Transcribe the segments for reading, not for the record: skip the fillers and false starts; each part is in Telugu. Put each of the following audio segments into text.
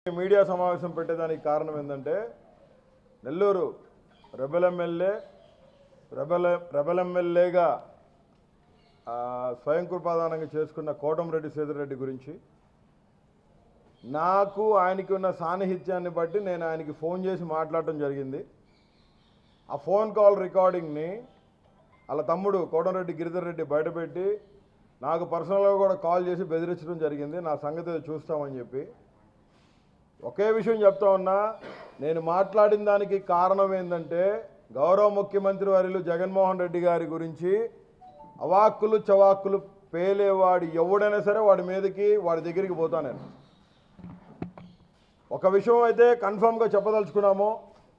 మీడియా సమావేశం పెట్టేదానికి కారణం ఏంటంటే నెల్లూరు రెబెల్ ఎమ్మెల్యేగా స్వయం కృపాదానంగా చేసుకున్న కోటంరెడ్డి శ్రీధర్ రెడ్డి గురించి నాకు ఆయనకి ఉన్న సాన్నిహిత్యాన్ని బట్టి నేను ఆయనకి ఫోన్ చేసి మాట్లాడటం జరిగింది. ఆ ఫోన్ కాల్ రికార్డింగ్ని వాళ్ళ తమ్ముడు కోటంరెడ్డి గిరిధర్ రెడ్డి బయటపెట్టి నాకు పర్సనల్గా కూడా కాల్ చేసి బెదిరించడం జరిగింది. నా సంగతి చూస్తామని చెప్పి ఒకే విషయం చెప్తా ఉన్నా. నేను మాట్లాడిన దానికి కారణం ఏంటంటే గౌరవ ముఖ్యమంత్రి వర్యులు జగన్మోహన్ రెడ్డి గారి గురించి అవాక్కులు చవాక్కులు పేలేవాడు ఎవడైనా సరే వాడి మీదకి వాడి దగ్గరికి పోతా. నేను ఒక విషయం అయితే కన్ఫామ్గా చెప్పదలుచుకున్నాము.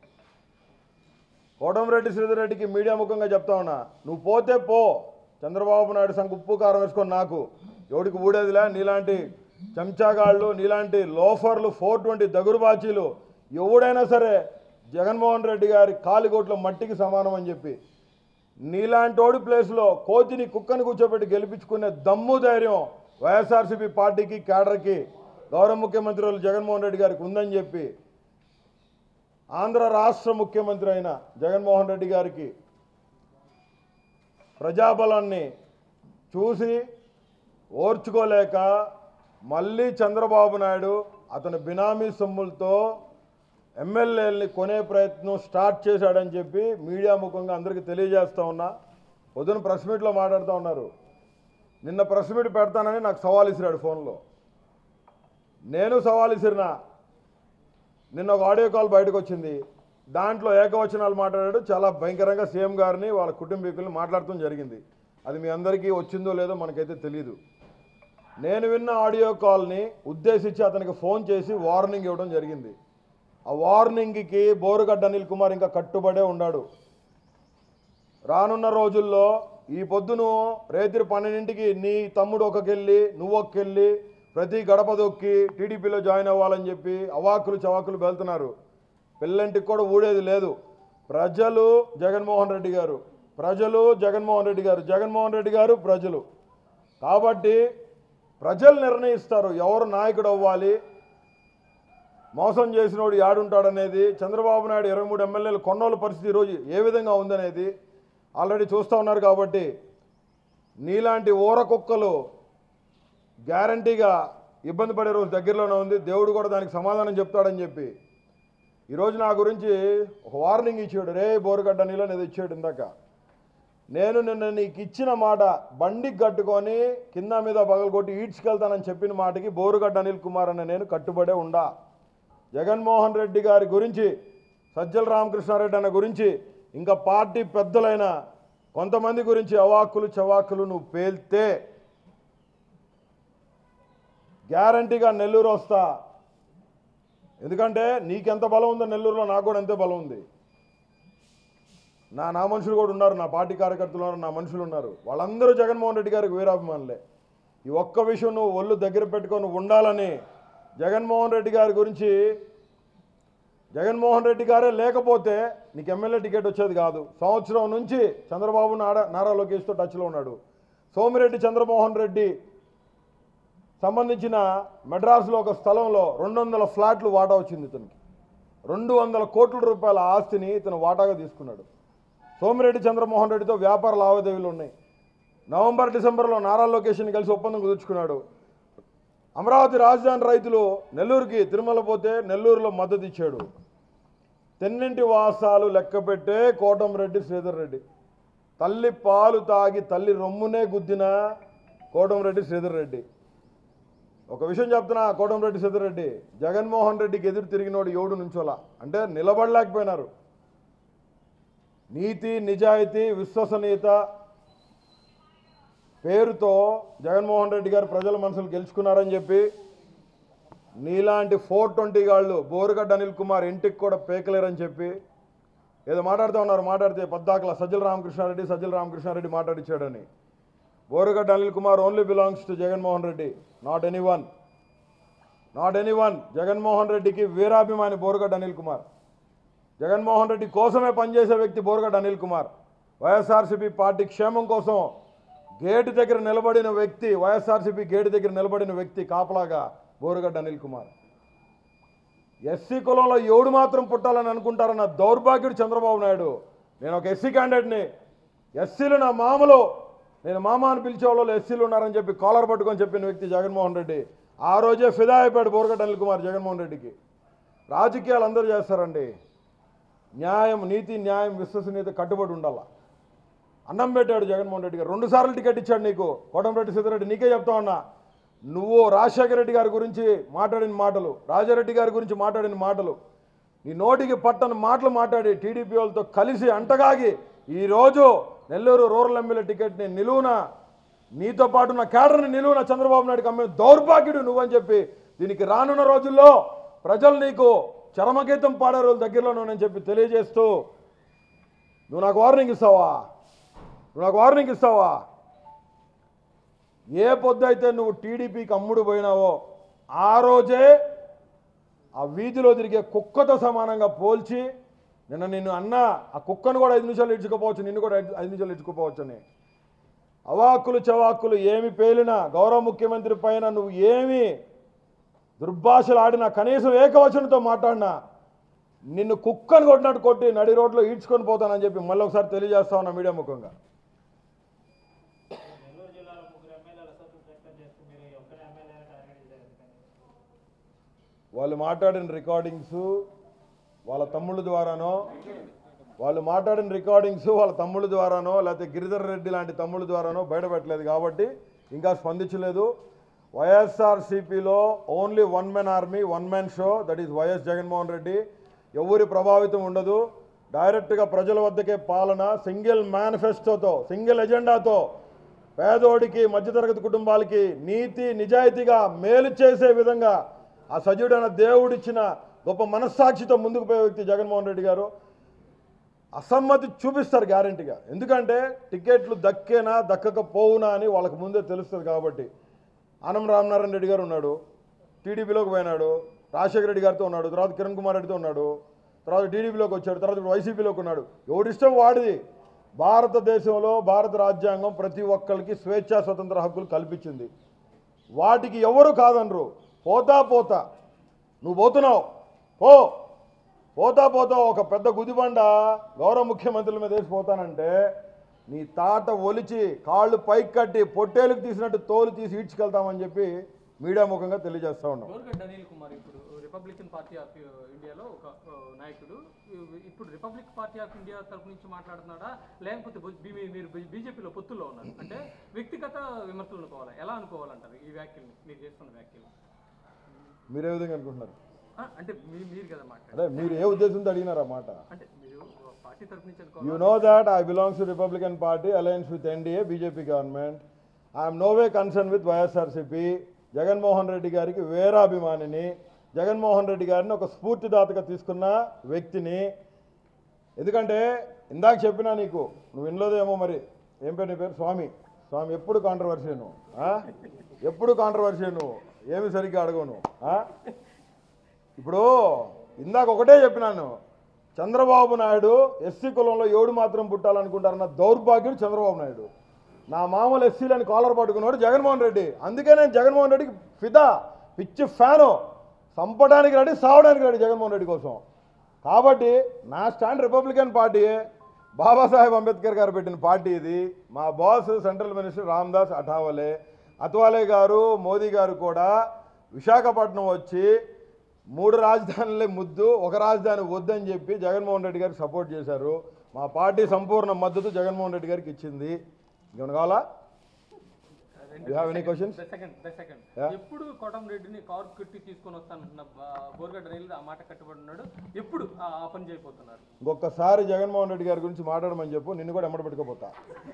కోటంరెడ్డి శ్రీధర్ రెడ్డికి మీడియా ముఖంగా చెప్తా ఉన్నా, నువ్వు పోతే పో, చంద్రబాబు నాయుడు సంగ ఉప్పు కారం వేసుకొని నాకు ఎవడికి ఊడేదిలే, నీలాంటి చెంచాగాళ్ళు నీలాంటి లోఫర్లు 420 దగురుబాచీలు ఎవడైనా సరే జగన్మోహన్ రెడ్డి గారి కాలిగోట్లో మట్టికి సమానం అని చెప్పి నీలాంటి ఓడి ప్లేస్లో కోతిని కుక్కని కూర్చోబెట్టి గెలిపించుకునే దమ్ము ధైర్యం వైఎస్ఆర్సీపీ పార్టీకి క్యాడర్కి గౌరవ ముఖ్యమంత్రి జగన్మోహన్ రెడ్డి గారికి ఉందని చెప్పి ఆంధ్ర రాష్ట్ర ముఖ్యమంత్రి అయిన జగన్మోహన్ రెడ్డి గారికి ప్రజాబలాన్ని చూసి ఓర్చుకోలేక మళ్ళీ చంద్రబాబు నాయుడు అతని బినామీ సొమ్ములతో ఎమ్మెల్యేలని కొనే ప్రయత్నం స్టార్ట్ చేశాడని చెప్పి మీడియా ముఖంగా అందరికీ తెలియజేస్తూ ఉన్నా. పొద్దున ప్రెస్ మీట్లో మాట్లాడుతూ ఉన్నారు. నిన్న ప్రెస్ మీట్ పెడతానని నాకు సవాల్ ఇసిరాడు ఫోన్లో. నేను సవాల్ ఇసిరినా. నిన్న ఒక ఆడియో కాల్ బయటకు వచ్చింది. దాంట్లో ఏకవచనాలు మాట్లాడాడు. చాలా భయంకరంగా సీఎం గారిని వాళ్ళ కుటుంబీకుల్ని మాట్లాడటం జరిగింది. అది మీ అందరికీ వచ్చిందో లేదో మనకైతే తెలియదు. నేను విన్న ఆడియో కాల్ని ఉద్దేశించి అతనికి ఫోన్ చేసి వార్నింగ్ ఇవ్వడం జరిగింది. ఆ వార్నింగ్కి బోరుగడ్డ అనిల్ కుమార్ ఇంకా కట్టుబడే ఉన్నాడు. రానున్న రోజుల్లో ఈ పొద్దును రేతిరి 12ంటికి నీ తమ్ముడు ఒకకెళ్ళి నువ్వొక్కెళ్ళి ప్రతి గడప దొక్కి టీడీపీలో జాయిన్ అవ్వాలని చెప్పి అవాకులు చవాకులు వెళ్తున్నారు. పిల్లంటికి కూడా ఊడేది లేదు. ప్రజలు జగన్మోహన్ రెడ్డి గారు, ప్రజలు జగన్మోహన్ రెడ్డి గారు, జగన్మోహన్ రెడ్డి గారు ప్రజలు. కాబట్టి ప్రజలు నిర్ణయిస్తారు ఎవరు నాయకుడు అవ్వాలి, మోసం చేసినోడు యాడుంటాడనేది. చంద్రబాబు నాయుడు 23 ఎమ్మెల్యేలు కొన్నోళ్ళ పరిస్థితి ఈరోజు ఏ విధంగా ఉందనేది ఆల్రెడీ చూస్తూ ఉన్నారు. కాబట్టి నీలాంటి ఊరకుక్కలు గ్యారంటీగా ఇబ్బంది పడే రోజు దగ్గరలోనే ఉంది. దేవుడు కూడా దానికి సమాధానం చెప్తాడని చెప్పి ఈరోజు నా గురించి ఒక వార్నింగ్ ఇచ్చాడు. రే బోరుగడ్డ నీలో నేను ఇచ్చాడు ఇందాక. నేను నిన్న నీకు ఇచ్చిన మాట బండికి కట్టుకొని కింద మీద పగలగొట్టి ఈడ్చుకెళ్తానని చెప్పిన మాటకి బోరుగడ్డ అనిల్ కుమార్ అనే నేను కట్టుబడే ఉండా. జగన్మోహన్ రెడ్డి గారి గురించి, సజ్జల రామకృష్ణారెడ్డి అన్న గురించి, ఇంకా పార్టీ పెద్దలైన కొంతమంది గురించి అవాక్కులు చవాక్కులు నువ్వు పేల్తే గ్యారంటీగా నెల్లూరు వస్తా. ఎందుకంటే నీకెంత బలం ఉందో నెల్లూరులో నాకు కూడా అంతే బలం ఉంది. నా మనుషులు కూడా ఉన్నారు, నా పార్టీ కార్యకర్తలు ఉన్నారు, నా మనుషులు ఉన్నారు. వాళ్ళందరూ జగన్మోహన్ రెడ్డి గారికి వీరాభిమానులే. ఈ ఒక్క విషయం నువ్వు ఒళ్ళు దగ్గర పెట్టుకొని ఉండాలని జగన్మోహన్ రెడ్డి గారి గురించి, జగన్మోహన్ రెడ్డి గారే లేకపోతే నీకు ఎమ్మెల్యే టికెట్ వచ్చేది కాదు. సంవత్సరం నుంచి చంద్రబాబు నారా లోకేష్తో టచ్లో ఉన్నాడు. సోమిరెడ్డి చంద్రమోహన్ రెడ్డి సంబంధించిన మెడ్రాస్లో ఒక స్థలంలో 200 ఫ్లాట్లు వాటా వచ్చింది. ఇతనికి 200 కోట్ల రూపాయల ఆస్తిని ఇతను వాటాగా తీసుకున్నాడు. సోమిరెడ్డి చంద్రమోహన్ రెడ్డితో వ్యాపార లావాదేవీలు ఉన్నాయి. నవంబర్ డిసెంబర్లో నారా లోకేష్ని కలిసి ఒప్పందం కుదుర్చుకున్నాడు. అమరావతి రాజధాని రైతులు నెల్లూరుకి తిరుమల పోతే నెల్లూరులో మద్దతు ఇచ్చాడు. తెన్నింటి వాసాలు లెక్కపెట్టే కోటంరెడ్డి శ్రీధర్ రెడ్డి. తల్లి పాలు తాగి తల్లి రొమ్మునే గుద్దిన కోటంరెడ్డి శ్రీధర్ రెడ్డి. ఒక విషయం చెప్తున్నా, కోటంరెడ్డి శ్రీధర్ రెడ్డి జగన్మోహన్ రెడ్డికి ఎదురు తిరిగినోడు ఎవడు నుంచోలా అంటే నిలబడలేకపోయినారు. నీతి నిజాయితీ విశ్వసనీయత పేరుతో జగన్మోహన్ రెడ్డి గారు ప్రజల మనసులు గెలుచుకున్నారని చెప్పి నీలాంటి 420 గాళ్ళు బోరుగడ్డ అనిల్ కుమార్ ఇంటికి కూడా పేకలేరని చెప్పి ఏదో మాట్లాడుతూ ఉన్నారు. మాట్లాడితే పద్దాకల సజ్జల రామకృష్ణారెడ్డి మాట్లాడిచ్చాడని. Borugadda Anil Kumar only belongs to Jaganmohan Reddy, not anyone. Jaganmohan రెడ్డికి వీరాభిమాని బోరుగడ్డ అనిల్ కుమార్. జగన్మోహన్ రెడ్డి కోసమే పనిచేసే వ్యక్తి బోరుగడ్డ అనిల్ కుమార్. వైఎస్ఆర్సీపీ పార్టీ క్షేమం కోసం గేటు దగ్గర నిలబడిన వ్యక్తి, వైఎస్ఆర్సీపీ గేటు దగ్గర నిలబడిన వ్యక్తి కాపలాగా బోరుగడ్డ అనిల్ కుమార్. ఎస్సీ కులంలో ఎవడు మాత్రం పుట్టాలని అనుకుంటారన్న దౌర్భాగ్యుడు చంద్రబాబు నాయుడు. నేను ఒక ఎస్సీ క్యాండిడేట్ని, ఎస్సీలు నా మామలో, నేను మామ అని పిలిచే వాళ్ళు ఎస్సీలు ఉన్నారని చెప్పి కాలర్ పట్టుకొని చెప్పిన వ్యక్తి జగన్మోహన్ రెడ్డి. ఆ రోజే ఫిదా అయిపోయాడు బోరగడ్డ అనిల్ కుమార్ జగన్మోహన్ రెడ్డికి. రాజకీయాలు అందరూ చేస్తారండి, న్యాయం, నీతి, న్యాయం, విశ్వసనీయత కట్టుబడి ఉండాల. అన్నం పెట్టాడు జగన్మోహన్ రెడ్డి గారు, 2 సార్లు టికెట్ ఇచ్చాడు నీకు. కోటంరెడ్డి సీతారెడ్డి, నీకే చెప్తా ఉన్నా, నువ్వు రాజశేఖర రెడ్డి గారి గురించి మాట్లాడిన మాటలు, రాజారెడ్డి గారి గురించి మాట్లాడిన మాటలు, నీ నోటికి పట్టని మాటలు మాట్లాడి టీడీపీ వాళ్ళతో కలిసి అంటగాగి ఈరోజు నెల్లూరు రూరల్ ఎమ్మెల్యే టికెట్ని నిలువున, నీతో పాటు నా క్యాడర్ని నిలువున చంద్రబాబు నాయుడుకి అమ్మే దౌర్భాగ్యుడు నువ్వని చెప్పి, దీనికి రానున్న రోజుల్లో ప్రజలు నీకు చరమగీతం పాడే రోజుల దగ్గరలోనని చెప్పి తెలియజేస్తూ, నువ్వు నాకు వార్నింగ్ ఇస్తావా? నువ్వు నాకు వార్నింగ్ ఇస్తావా? ఏ పొద్దుైతే నువ్వు టీడీపీకి అమ్ముడు పోయినావో ఆ రోజే ఆ వీధిలో తిరిగే కుక్కతో సమానంగా పోల్చి నిన్ను అన్నా, ఆ కుక్కను కూడా 5 నిమిషాలు ఇడ్చుకోపోవచ్చు, నిన్ను కూడా 5 నిమిషాలు ఇడ్చుకోపోవచ్చు అని. అవాక్కులు చవాక్కులు ఏమి పేలినా, గౌరవ ముఖ్యమంత్రి పైన నువ్వు ఏమి దుర్భాషలు ఆడినా, కనీసం ఏకవచనంతో మాట్లాడినా నిన్ను కుక్కను కొట్టినట్టు కొట్టి నడి రోడ్లో ఈడ్చుకొని పోతానని చెప్పి మళ్ళీ ఒకసారి తెలియజేస్తా ఉన్నా మీడియా ముఖంగా. వాళ్ళు మాట్లాడిన రికార్డింగ్స్ వాళ్ళ తమ్ముళ్ళ ద్వారానో, లేకపోతే గిరిధర్ రెడ్డి లాంటి తమ్ముళ్ళ ద్వారానో బయటపెట్టలేదు కాబట్టి ఇంకా స్పందించలేదు. వైఎస్ఆర్సీపీలో only 1 man army, 1 man show, that is YS Jaganmohan Reddy. ఎవరి ప్రభావితం ఉండదు, డైరెక్ట్గా ప్రజల వద్దకే పాలన, సింగిల్ మేనిఫెస్టోతో, సింగిల్ ఎజెండాతో పేదోడికి, మధ్యతరగతి కుటుంబాలకి నీతి నిజాయితీగా మేలు చేసే విధంగా ఆ సజీవుడైన దేవుడిచ్చిన గొప్ప మనస్సాక్షితో ముందుకు పోయే వ్యక్తి జగన్మోహన్ రెడ్డి గారు. అసమ్మతి చూపిస్తారు గ్యారంటీగా, ఎందుకంటే టికెట్లు దక్కేనా దక్కకపోవునా అని వాళ్ళకు ముందే తెలుస్తుంది కాబట్టి. ఆనం రామనారాయణ రెడ్డి గారు ఉన్నాడు, టీడీపీలోకి పోయినాడు, రాజశేఖర రెడ్డి గారితో ఉన్నాడు, తర్వాత కిరణ్ కుమార్ రెడ్డితో ఉన్నాడు, తర్వాత టీడీపీలోకి వచ్చాడు, తర్వాత వైసీపీలోకి ఉన్నాడు. ఎవడిష్టం వాడిది. భారతదేశంలో భారత రాజ్యాంగం ప్రతి ఒక్కరికి స్వేచ్ఛా స్వతంత్ర హక్కులు కల్పించింది. వాటికి ఎవరు కాదనరు. పోతా నువ్వు పోతున్నావు, పోతా ఒక పెద్ద గుదిబండ గౌరవ ముఖ్యమంత్రుల మీద వేసి పోతానంటే నీ తాట ఒలిచి కాళ్ళు పైకి కట్టి పొట్టేలకు తీసినట్టు తోలు తీసి ఈడ్చుకెళ్తామని చెప్పి మీడియా ముఖంగా తెలియజేస్తా ఉన్నాం. అనిల్ కుమార్ ఇప్పుడు రిపబ్లికన్ పార్టీ ఆఫ్ ఇండియాలో ఒక నాయకుడు, ఇప్పుడు రిపబ్లిక్ పార్టీ ఆఫ్ ఇండియా తరఫు నుంచి మాట్లాడుతున్నాడా, లేకపోతే మీరు బీజేపీలో పొత్తుల్లో ఉన్నారు అంటే వ్యక్తిగత విమర్శలు అనుకోవాలా, ఎలా అనుకోవాలంటారు ఈ వ్యాఖ్యలు, మీరు చేస్తున్న వ్యాఖ్యలు? మీరే విధంగా అనుకుంటున్నారు అంటే మీరు కదా మాట, అదే మీరు ఏ ఉద్దేశంతో అడిగినారు ఆ మాట? అంటే మీరు పార్టీ తరఫు నుంచి you know that I belongs to Republican party alliance with NDA BJP government. I'm no way concern with YSRCP. Jaganmohan Reddy గారికి వీరాభిమానిని, జగన్మోహన్ రెడ్డి గారిని ఒక స్ఫూర్తిదాతగా తీసుకున్న వ్యక్తిని. ఎందుకంటే ఇందాక చెప్పినా నీకు, నువ్వు వినలేదేమో మరి, ఏం పేరు నీ పేరు? స్వామి. ఎప్పుడు కాంట్రవర్సీ నువ్వు, ఎప్పుడు కాంట్రవర్సీ నువ్వు, ఏమి సరిగ్గా అడగవు నువ్వు. ఇప్పుడు ఇందాక ఒకటే చెప్పినాను, చంద్రబాబు నాయుడు ఎస్సీ కులంలో ఎవడు మాత్రం పుట్టాలనుకుంటారన్న దౌర్భాగ్యుడు చంద్రబాబు నాయుడు. నా మామూలు ఎస్సీలని కాలర్ పట్టుకున్నాడు జగన్మోహన్ రెడ్డి. అందుకే నేను జగన్మోహన్ రెడ్డికి ఫిదా, పిచ్చి ఫ్యాను, చంపడానికి రెడీ, సావడానికి రెడీ జగన్మోహన్ రెడ్డి కోసం. కాబట్టి నా స్టాండ్ రిపబ్లికన్ పార్టీయే, బాబాసాహెబ్ అంబేద్కర్ గారు పెట్టిన పార్టీ ఇది. మా boss central minister Ramdas Athawale గారు, మోదీ గారు కూడా విశాఖపట్నం వచ్చి 3 రాజధానులే ముద్దు, ఒక రాజధాని వద్దని చెప్పి జగన్మోహన్ రెడ్డి గారికి సపోర్ట్ చేశారు. మా పార్టీ సంపూర్ణ మద్దతు జగన్మోహన్ రెడ్డి గారికి ఇచ్చింది. ఏమైనా కావాలా? ఎప్పుడు కోటంరెడ్డిని కారు కట్టి తీసుకొని వస్తానంటున్న బోరగడ్డ రైలు ఆ మాట కట్టుబడి ఉన్నాడు, ఎప్పుడు ఆ పని చేయబోతున్నారు? ఇంకొకసారి జగన్మోహన్ రెడ్డి గారి గురించి మాట్లాడమని చెప్పు, నిన్ను కూడా ఎమ్మడి పెట్టుకోపోతా.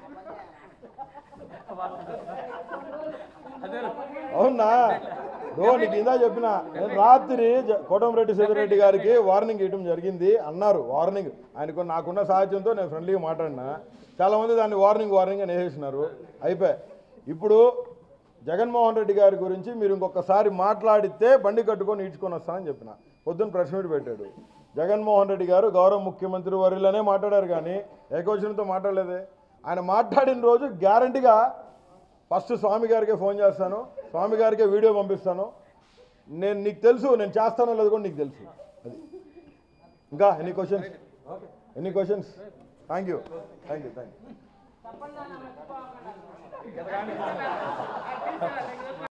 అవునా? నీకు ఇందా చెప్పిన, నేను రాత్రి కోటంరెడ్డి సీతారెడ్డి గారికి వార్నింగ్ ఇవ్వడం జరిగింది అన్నారు. వార్నింగ్ ఆయనకు నాకున్న సాహచర్యంతో నేను ఫ్రెండ్లీగా మాట్లాడినా, చాలామంది దాన్ని వార్నింగ్ అని వేసేసినారు. అయిపోయి ఇప్పుడు జగన్మోహన్ రెడ్డి గారి గురించి మీరు ఇంకొకసారి మాట్లాడితే బండి కట్టుకొని ఈడ్చుకొని వస్తానని చెప్పిన. పొద్దున్న ప్రెస్ మీట్ పెట్టాడు. జగన్మోహన్ రెడ్డి గారు గౌరవ ముఖ్యమంత్రి వర్యులనే మాట్లాడారు కానీ ఏకవచనంతో మాట్లాడలేదే. ఆయన మాట్లాడిన రోజు గ్యారంటీగా ఫస్ట్ స్వామి గారికే ఫోన్ చేస్తాను, స్వామి గారికే వీడియో పంపిస్తాను. నేను నీకు తెలుసు నేను చేస్తానో లేదు కూడా నీకు తెలుసు అది. ఇంకా ఎనీ క్వశ్చన్స్? Thank you. తప్పకుండా